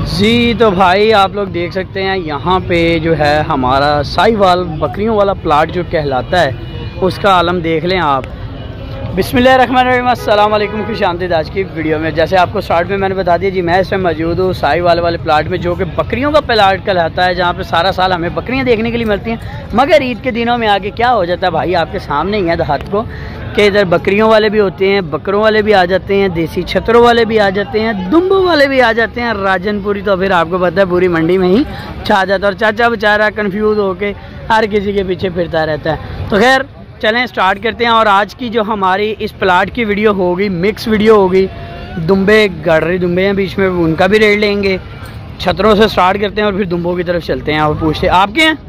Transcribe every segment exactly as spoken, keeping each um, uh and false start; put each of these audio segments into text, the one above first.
जी तो भाई आप लोग देख सकते हैं यहाँ पे जो है हमारा साहिवाल बकरियों वाला प्लाट जो कहलाता है उसका आलम देख लें आप। बिस्मिल्लाहिर्रहमानिर्रहीम, अस्सलाम वालेकुम, खुश आमदीद आज की वीडियो में। जैसे आपको स्टार्ट में मैंने बता दिया जी, मैं इस टाइम मौजूद हूँ साहिवाल वाले प्लाट में जो कि बकरियों का प्लाट कहलाता है, जहाँ पे सारा साल हमें बकरियाँ देखने के लिए मिलती हैं। मगर ईद के दिनों में आके क्या हो जाता है भाई, आपके सामने ही है देहात को कि इधर बकरियों वाले भी होते हैं, बकरों वाले भी आ जाते हैं, देसी छतरों वाले भी आ जाते हैं, दुम्बों वाले भी आ जाते हैं। राजनपुरी तो फिर आपको पता है पूरी मंडी में ही छा जाता है और चाचा बेचारा कन्फ्यूज़ होके हर किसी के पीछे फिरता रहता है। तो खैर चलें स्टार्ट करते हैं। और आज की जो हमारी इस प्लाट की वीडियो होगी मिक्स वीडियो होगी। दुम्बे गडरी दुम्बे हैं बीच में, उनका भी रेट लेंगे। छतरों से स्टार्ट करते हैं और फिर दुम्बों की तरफ चलते हैं और पूछते हैं आपके हैं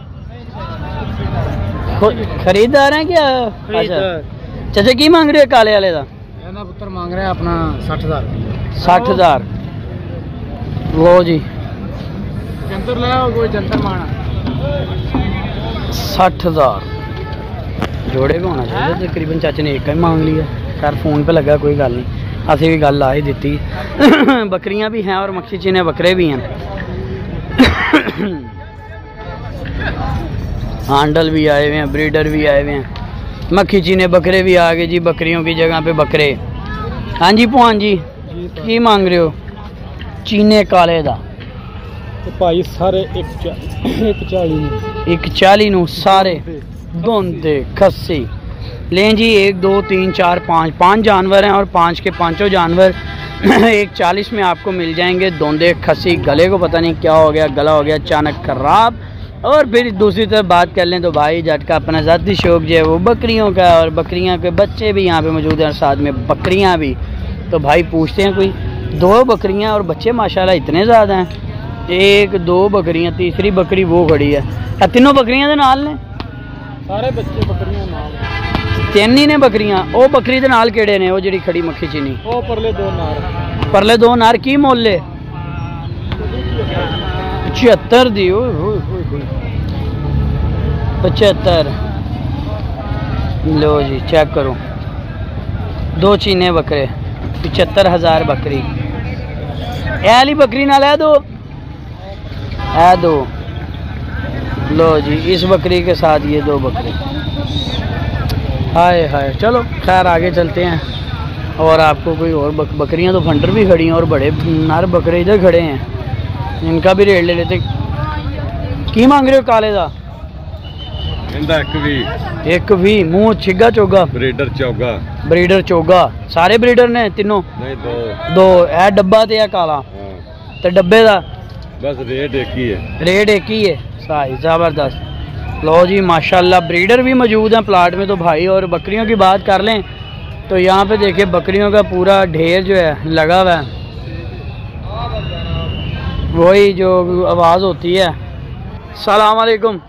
खरीदार हैं क्या? अच्छा चाचा की मांग रहे हो काले वाले का? पुत्र मांग रहे हैं अपना साठ हजार साठ हजार वो जी जंतर ले आओ, कोई जंतर माना साठ हजार जोड़े को होना चाहिए तकरीबन। चाचे ने एक का ही मांग लिया। खैर फ़ोन पे लगा, कोई गल नहीं, असी भी गल ला ही दी। बकरियां भी हैं और मक्खी चीने बकरे भी हैं। हांडल भी आए हुए हैं, ब्रीडर भी आए हुए हैं, मक्खी चीने बकरे भी आ गए जी। बकरियों की जगह पे बकरे। हाँ जी भगवान जी की मांग रहे हो? चीने काले दा भाई सारे एक चाली एक चाली नू सारे दोंदे खस्सी लें जी। एक दो तीन चार पाँच पाँच जानवर हैं और पाँच के पाँचों जानवर एक चालीस में आपको मिल जाएंगे। दोंदे खस्सी, गले को पता नहीं क्या हो गया, गला हो गया अचानक खराब। और फिर दूसरी तरफ बात कर लें तो भाई जट का अपना ज़ाती शौक जो है वो बकरियों का, और बकरियां के बच्चे भी यहाँ पे मौजूद हैं और साथ में बकरियां भी। तो भाई पूछते हैं कोई दो बकरियां और बच्चे माशाल्लाह इतने ज़्यादा हैं। एक दो बकरियां, तीसरी बकरी वो खड़ी है। तीनों बकरियां दे नाल ने सारे बच्चे बकरियां नाल तीन ही ने बकरियां। ओ बकरी दे नाल केड़े ने? वो जिहड़ी खड़ी मक्खी चीनी ओ परले दो नार परले दो नार की मोले पचहत्तर दी पचहत्तर। लो जी चेक करो, दो चीने बकरे पचहत्तर हजार बकरी। ऐली बकरी ना ले दो ऐ दो। लो जी इस बकरी के साथ ये दो बकरे। हाय हाय चलो खैर आगे चलते हैं। और आपको कोई और बक, बकरियां तो फंटर भी खड़ी हैं और बड़े नर बकरे इधर खड़े हैं, इनका भी रेट ले लेते। की मांग रहे हो काले का? एक भी एक भी मुंह छिगा चोगा ब्रीडर चौगा ब्रीडर चोगा। सारे ब्रीडर ने तीनों? नहीं दो दो है डब्बा ते काला। हाँ। तो डब्बे का बस रेट एक ही है। रेट एक ही है। सही ज़बरदस्त। लो जी माशाल्लाह ब्रीडर भी मौजूद हैं प्लाट में। तो भाई और बकरियों की बात कर लें तो यहाँ पे देखिए बकरियों का पूरा ढेर जो है लगा हुआ है। वही जो आवाज़ होती है सलाम वालेकुम।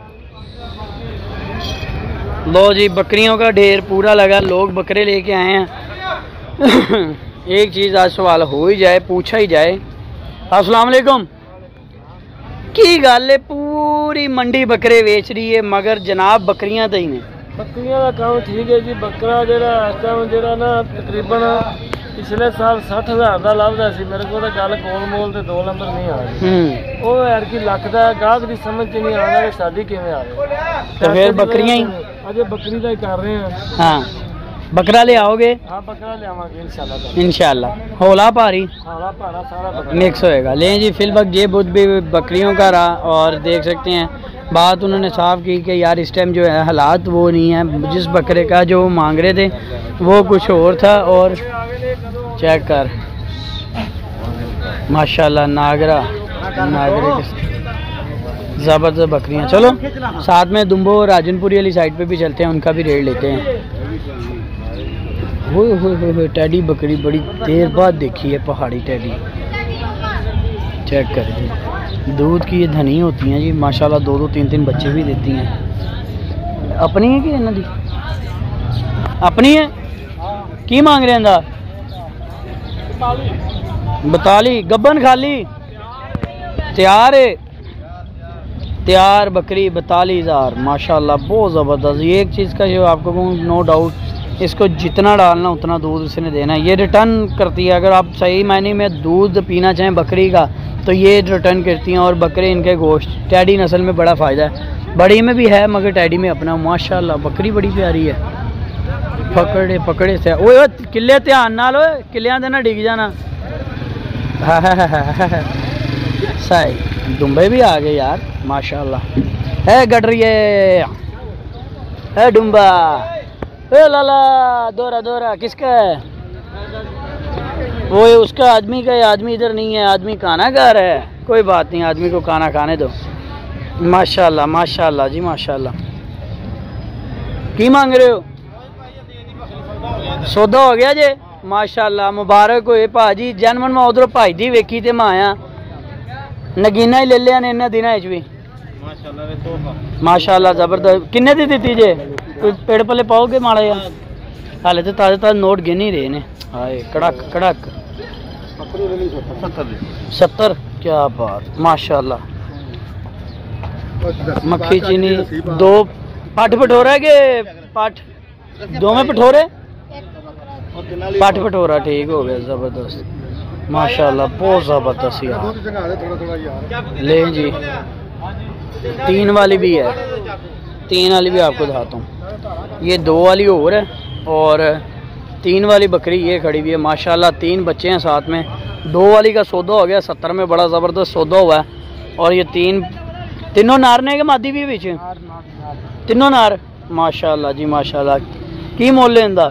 लो जी बकरियों का ढेर पूरा लगा, लोग बकरे लेके आए हैं। एक चीज़ आज सवाल हो ही जाए, पूछा ही जाए। अस्सलाम वालेकुम। की गल है पूरी मंडी बकरे बेच रही है मगर जनाब बकरियां तो ही ने। बकरियां का काम ठीक है जी। बकरा जेड़ा इस टाइम जेड़ा ना तकरीबन पिछले साल साठ हजार का लाभदा सी। मेरे को गल कोल मोल ते दो नंबर नहीं आ रही। वो यार की लख दा गाहक दी समझ च नहीं आना कि शादी किवें आवे। तो फिर बकरियां ही अजे बकरी का ही कर रहे हैं। हाँ बकरा ले आओगे? हाँ बकरा ले आवांगे इंशाल्लाह इंशाल्लाह। होला भारी हाला भाड़ा सारा मिक्स होएगा। लें जी फिल वक्त ये बुध भी बकरियों का रहा। और देख सकते हैं बात उन्होंने साफ की कि यार इस टाइम जो है हालात वो नहीं है। जिस बकरे का जो मांग रहे थे वो कुछ और था। और चेक कर माशाल्लाह नागरा नागरे के ज़बरदस्त बकरियां। चलो साथ में दुम्बो और राजनपुरी वाली साइड पे भी चलते हैं, उनका भी रेट लेते हैं। हो हो टैडी बकरी बड़ी देर बाद देखी है, पहाड़ी टैडी। चेक कर दूध की ये धनी होती हैं जी माशाल्लाह, दो दो तीन तीन बच्चे भी देती हैं। अपनी है कि इन्हों दी अपनी है? की मांग रहे हैं? बताली गब्बन खाली तैयार है। तैयार बकरी बतालीस हज़ार माशाल्लाह बहुत ज़बरदस्त। ये एक चीज़ का जो आपको कहूँ नो डाउट इसको जितना डालना उतना दूध उसने देना है। ये रिटर्न करती है। अगर आप सही मायने में दूध पीना चाहें बकरी का तो ये रिटर्न करती हैं। और बकरे इनके गोश्त टैडी नस्ल में बड़ा फ़ायदा है, बड़ी में भी है मगर टैडी में अपना। माशाल्लाह बकरी बड़ी प्यारी है। पकड़े पकड़े से ओए किले ध्यान नाल, किलियां दे ना डिग जाना। सही दुम्बे भी आ गए यार माशाल्लाह। है गडरिए है डुम्बा, ए लाला दोरा दोरा किसका है? वो उसका आदमी का है, आदमी इधर नहीं है, आदमी खाना खा रहा है। कोई बात नहीं, आदमी को खाना खाने दो। माशाल्लाह माशाल्लाह जी माशाल्लाह। की मांग रहे हो? सौदा हो गया जे माशाल्लाह, मुबारक होए भाजी। जनमन मैं उधरों भाई दी वेखी ते मैं आया, नगीना ही ले लिया ने इन्ना दिना भी माशाल्लाह जबरदस्त। किन्ने दी दी जे? कोई पेड़ पले पाओगे माड़ा या? हाले तो ताजे ताजे नोट गिन ही रहे ने। हाय कड़क कड़क सत्तर, क्या बात माशाल्लाह। मक्खी चीनी दो पठ पठोरा के पठ दो में पठोरे पठ पठोरा ठीक हो गया जबरदस्त माशाल्लाह, बहुत जबरदस्त यार। ले जी तीन वाली भी है, तीन वाली भी आपको दिखाता हूँ। ये दो वाली और है और तीन वाली बकरी ये खड़ी हुई है माशाल्लाह। तीन बच्चे हैं साथ में। दो वाली का सौदा हो गया सत्तर में, बड़ा ज़बरदस्त सौदा हुआ है। और ये तीन तीनों नार ने के मादी भी पीछे तीनों नार माशाल्लाह जी माशाल्लाह। की मोल इंदा?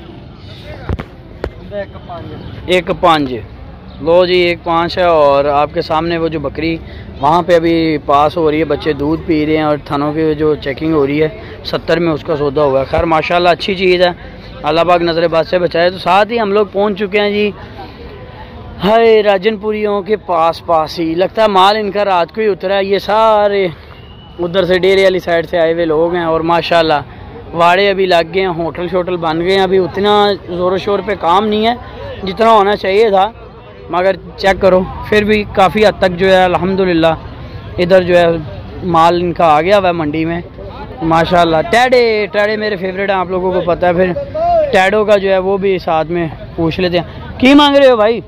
एक पाँच। लो जी एक पाँच है। और आपके सामने वो जो बकरी वहाँ पे अभी पास हो रही है, बच्चे दूध पी रहे हैं और थनों की जो चेकिंग हो रही है, सत्तर में उसका सौदा हुआ है। खैर माशाल्लाह अच्छी चीज़ है, अल्लाह पाक नज़र बात से बचाए। तो साथ ही हम लोग पहुँच चुके हैं जी हाय राजनपुरियों के पास पास ही। लगता है माल इनका रात को ही उतरा है। ये सारे उधर से डेरे वाली साइड से आए हुए लोग हैं और माशाल्लाह वाड़े अभी लग गए हैं, होटल शोटल बन गए हैं। अभी उतना ज़ोर शोर पे काम नहीं है जितना होना चाहिए था, मगर चेक करो फिर भी काफ़ी हद तक जो है अल्हम्दुलिल्लाह इधर जो है माल इनका आ गया हुआ है मंडी में माशाल्लाह। टैडे टैडे मेरे फेवरेट हैं, आप लोगों को पता है। फिर टैडो का जो है वो भी साथ में पूछ लेते हैं। की मांग रहे हो भाई?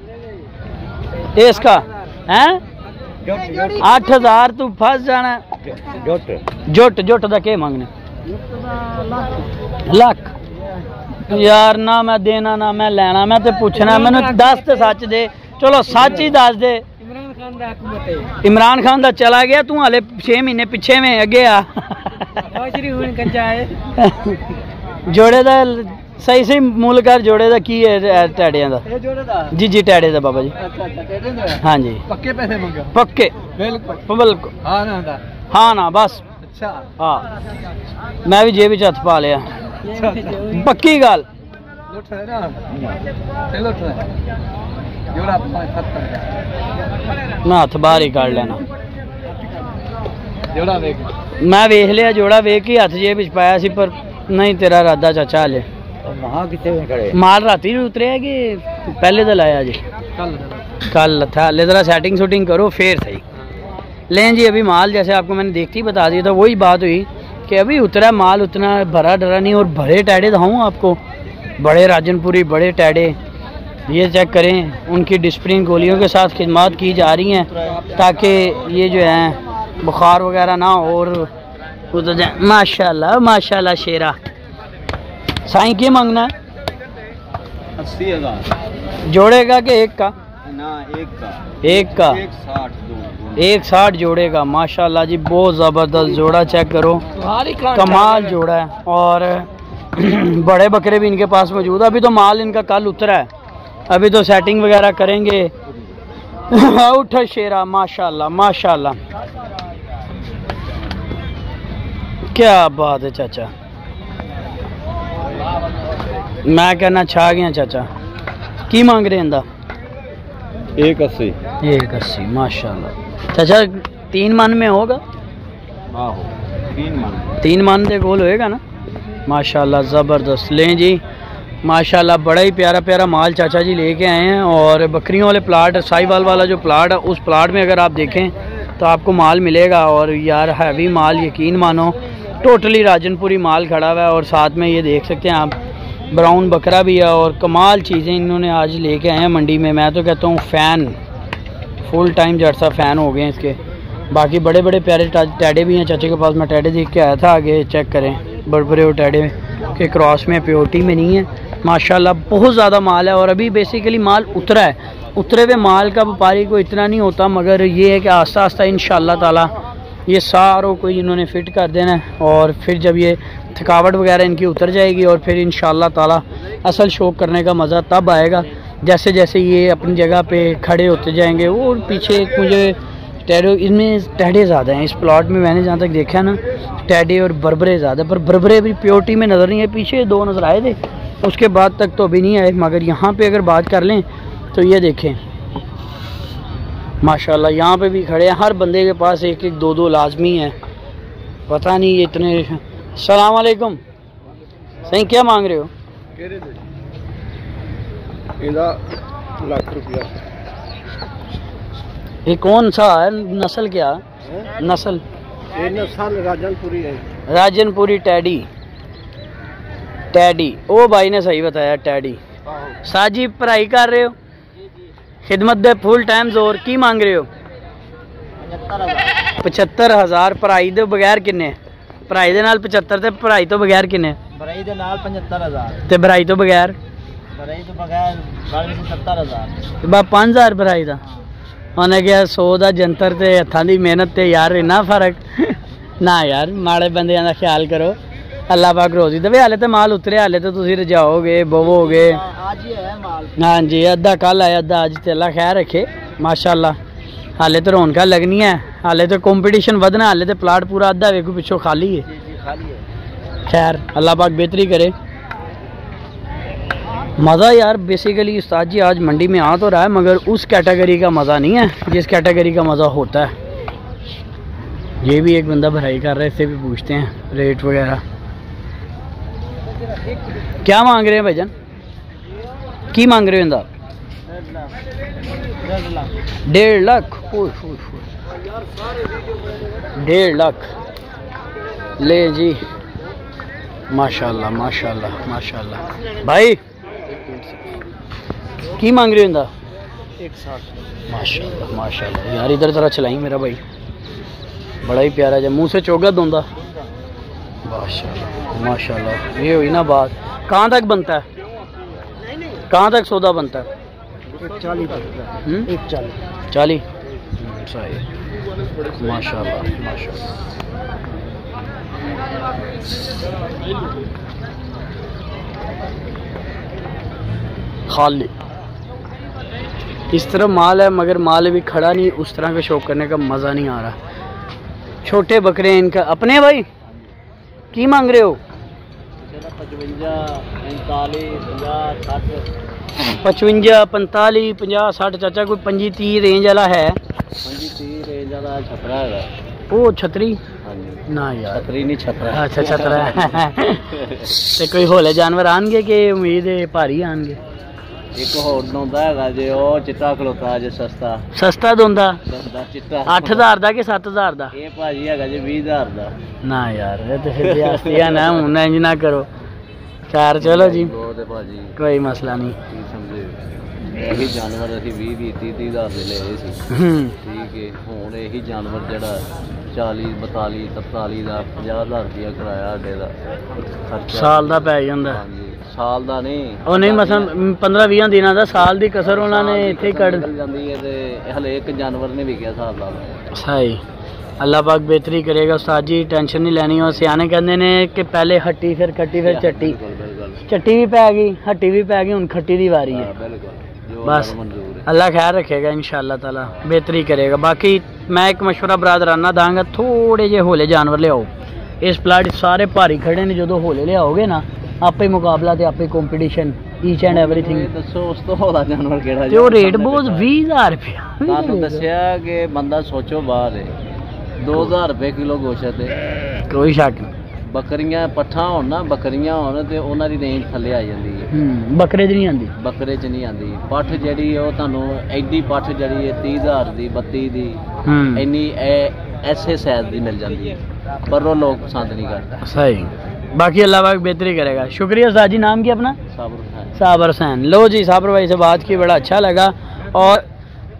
इसका हैं आठ हज़ार तू फंस जाना। जोट जोट का क्या मांगने? लाख यार ना मैं देना ना मैं लेना, मैं तो पूछना। मैंने दस तो सच दे, चलो सच ही दस दे। इमरान खान दा चला गया, तू हाले छे महीने पिछे में अगे आ। जोड़े दा सही सही मुल कर जोड़े दा की है टैडियां दा? जी जी टैडे दा बाबा जी। हाँ जी पक्के पैसे मंगे? पक्के बिल्कुल बिल्कुल। हाँ ना हाँ ना बस। अच्छा हाँ मैं भी जेब हथ पा लिया, पक्की गल। मैं हथ बाहर ही कर लेना। मैं वेख लिया जोड़ा, वेख के हथ जेब पाया सी, पर नहीं तेरा इरादा चाचा हाले माल राती उतरे है कि पहले तो लाया जी? कल था। ले जरा सेटिंग शूटिंग करो फिर सही। लें जी अभी माल जैसे आपको मैंने देखती ही बता दिया था, वही बात हुई कि अभी उतरा माल उतना भरा डरा नहीं। और बड़े टैडे दिखाऊँ आपको, बड़े राजनपुरी बड़े टैडे, ये चेक करें। उनकी डिस्प्रिन गोलियों के साथ खिदमत की जा रही हैं ताकि ये जो है बुखार वगैरह ना हो और उतर जाए। माशाल्लाह माशाल्लाह शेरा। साईं की मांगना है? अस्सी हजार जोड़े का कि एक का? ना एक का। एक का एक साठ दो, एक साठ जोड़े का माशाल्लाह जी, बहुत ज़बरदस्त जोड़ा। चेक करो कमाल जोड़ा है। और बड़े बकरे भी इनके पास मौजूद है। अभी तो माल इनका कल उतरा है, अभी तो सेटिंग वगैरह करेंगे। उठा शेरा माशाल्लाह माशाल्लाह, क्या बात है चाचा। मैं कहना छा गया चाचा। की मांग रहे इंदा? एक अस्सी। एक अस्सी माशाल्लाह। चाचा तीन मन में होगा? आहो तीन मन तीन मन के गोल होएगा ना माशाल्लाह ज़बरदस्त। लें जी माशाल्लाह बड़ा ही प्यारा प्यारा माल चाचा जी लेके आए हैं। और बकरियों वाले प्लाट, साहिवाल वाला जो प्लाट है, उस प्लाट में अगर आप देखें तो आपको माल मिलेगा। और यार हैवी माल, यकीन मानो टोटली राजनपुरी माल खड़ा हुआ है। और साथ में ये देख सकते हैं आप ब्राउन बकरा भी है। और कमाल चीज़ें इन्होंने आज लेके आए हैं मंडी में। मैं तो कहता हूँ फ़ैन फुल टाइम जट सा फ़ैन हो गए हैं इसके। बाकी बड़े बड़े प्यारे टैडे भी हैं चाचे के पास। मैं टैडे देख के आया था, आगे चेक करें, बड़े बड़े वो टैडे के क्रॉस में प्योरिटी में नहीं है माशाल्लाह। बहुत ज़्यादा माल है और अभी बेसिकली माल उतरा है। उतरे हुए माल का व्यापारी को इतना नहीं होता, मगर ये है कि आस्ता आस्ता इंशाल्लाह ताला ये सारों को इन्होंने फ़िट कर देना है और फिर जब ये थकावट वगैरह इनकी उतर जाएगी और फिर इंशाल्लाह ताला असल शौक करने का मज़ा तब आएगा जैसे जैसे ये अपनी जगह पे खड़े होते जाएंगे। और पीछे एक मुझे टैडे, इनमें टैडे ज़्यादा हैं इस प्लॉट में, मैंने जहाँ तक देखा है ना, टैडे और बरबरे ज़्यादा, पर बरबरे भी प्योरिटी में नज़र नहीं है। पीछे दो नज़र आए थे, उसके बाद तक तो अभी नहीं आए। मगर यहाँ पे अगर बात कर लें तो ये देखें माशाल्लाह, यहाँ पे भी खड़े हैं। हर बंदे के पास एक एक दो दो लाजमी है। पता नहीं ये इतने। सलाम अलैकुम, सही क्या मांग रहे हो? लाख रुपया। ये कौन सा है, नस्ल क्या है? नस्ल ये नस्ल राजनपुरी है। राजनपुरी टैडी। टैडी ओ भाई ने सही बताया, टैडी। साजी पढ़ाई कर रहे हो, खिदमत दे फुल टाइम जोर की मांग रहे हो? पचहत्तर हज़ार। पढ़ाई दे बगैर किन्ने? पढ़ाई दे नाल पचहत्तर ते पढ़ाई तो बगैर किन्ने? पढ़ाई दे नाल पचहत्तर हज़ार ते पढ़ाई तो बगैर? पढ़ाई तो बगैर सत्तर हज़ार। बा पाँच हज़ार पढ़ाई दा उन्हें क्या सौ का जंतर ते हत्थां दी मेहनत ते यार इन्ना फर्क ना यार, माड़े बंदियां दा ख्याल करो, अल्लाह पाक रोजी देवे। हाले तो माल उतरे, हाले तो तुसीं रजाओगे बवोगे। हाँ जी, अद्धा कल आया अद्धा अज, ते अल्लाह खैर रखे माशाल्लाह। हाले तो रौनकां लगनी है, हाले तो कंपटीशन वधना, हाले तो प्लाट पूरा अद्धा वेखो पिछों खाली है। खैर अल्लाह पाक बेहतरी करे। मज़ा यार बेसिकली उस्ताद जी आज मंडी में आ तो रहा है, मगर उस कैटेगरी का मज़ा नहीं है जिस कैटेगरी का मज़ा होता है। ये भी एक बंदा भराई कर रहा है, इससे भी पूछते हैं रेट वगैरह। क्या मांग रहे हैं भाईजान, की मांग रहे हो इंदा? डेढ़ लाख। डेढ़ लाख ले जी, माशाल्लाह माशाल्लाह माशाल्लाह। भाई की मांग रहे हो इंदा? एक साठ। माशाल्लाह माशाल्लाह यार, इधर तरह चलाई मेरा भाई, बड़ा ही प्यारा जब मुँह से चोगा दोंदा। माशाल्लाह माशाल्लाह, ये हुई ना बात। कहाँ तक बनता है, कहाँ तक सौदा बनता है? एक चालीस एक चालीस चालीस सही। माशाल्लाह माशाल्लाह। खाली इस तरह माल है, मगर माल भी खड़ा नहीं, उस तरह का शौक करने का मज़ा नहीं आ रहा। छोटे बकरे हैं इनका अपने। भाई की मांग रहे हो? पचवंजा पंताली पचास साठ। चाचा कोई पंजी ती रेंज वाला है? पंजी ती रेंज वाला छपरा है। ओ छतरी ना यार, छतरी नहीं छपरा। अच्छा छतरा ते कोई होले जानवर आनगे कि उम्मीद है भारी आनगे? एक होर दोंदा है जे ओ चिट्टा खलोता जे सस्ता सस्ता दोंदा दोंदा चिट्टा आठ हज़ार दा कि सत्त हज़ार दा? ये भाजी है जे बीस हज़ार दा। ना यार ये तो फिर रियासतियां ना, हुन इंज ना करो। खैर चलो जी, कोई मसला नहीं। यही जानवर असी भी भी तीस तीस हज़ार दे ले सी, ठीक है। हुन यही जानवर जेड़ा चालीस बताली तरताली का पचास हज़ार रुपया किराया साडे दा खर्चा साल दा पै जांदा। साल दा नहीं ਉਹ ਨਹੀਂ ਮਸਲਨ पंद्रह बीस ਦਿਨਾਂ ਦਾ, ਸਾਲ ਦੀ ਕਸਰ ਉਹਨਾਂ ਨੇ ਇੱਥੇ ਹੀ ਕੱਢ ਜਾਂਦੀ ਹੈ ਤੇ ਹਲੇ ਇੱਕ ਜਾਨਵਰ ਨੇ ਵਿਕਿਆ ਸਾਲ ਦਾ। ਸਹੀ, अल्लाह पाक बेहतरी करेगा उस्ताद जी, टेंशन नहीं लेनी। और सियाने कहते हैं कि पहले हट्टी फिर खट्टी फिर चट्टी, चट्टी भी पै गई हट्टी भी पै गई, हुन खट्टी दी वारी है। बस अल्लाह खैर रखेगा इंशाअल्लाह ताला, बेहतरी करेगा। बाकी मैं एक मशवरा बरादराना दांगा, थोड़े जे होले जानवर ले आओ। इस प्लाट सारे भारी खड़े ने, जो होले ले आओगे ना आपे मुकाबला ते आपे कंपटीशन ईच एंड एवरीथिंग। दसो उस तो होला जानवर केड़ा ते ओ रेट बहुत बीस हज़ार रुपया तानू दस्सिया कि बंदा सोचो बाहर है दो हज़ार रुपए किलो गोश्त है। कोई शक नहीं, बकरियां पट्ठा होन ना बकरियां होन ते उन्हां दी रेंज थल्ले आ जांदी है, बकरे च नहीं आंदी। बकरे च नहीं आंदी। पट्ठ जेहड़ी ओ तानू एडी पट्ठ जेहड़ी है तीस हज़ार दी बत्ती दी इन्नी ऐसे साइज दी मिल जांदी है, पर वो लोग पसंद नहीं करते। सही, बाकी अल्लाह पाक बेहतरी करेगा। शुक्रिया उस्ताद जी, नाम क्या अपना? साबर हुसैन। साबर हुसैन। लो जी, साबर भाई से बात की बड़ा अच्छा लगा। और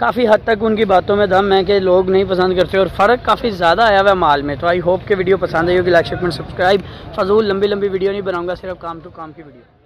काफ़ी हद तक उनकी बातों में दम है कि लोग नहीं पसंद करते और फ़र्क काफ़ी ज़्यादा आया हुआ है माल में। तो आई होप कि वीडियो पसंद आई होगी। Like share subscribe. फजूल लंबी लंबी वीडियो नहीं बनाऊंगा, सिर्फ काम टू काम की वीडियो।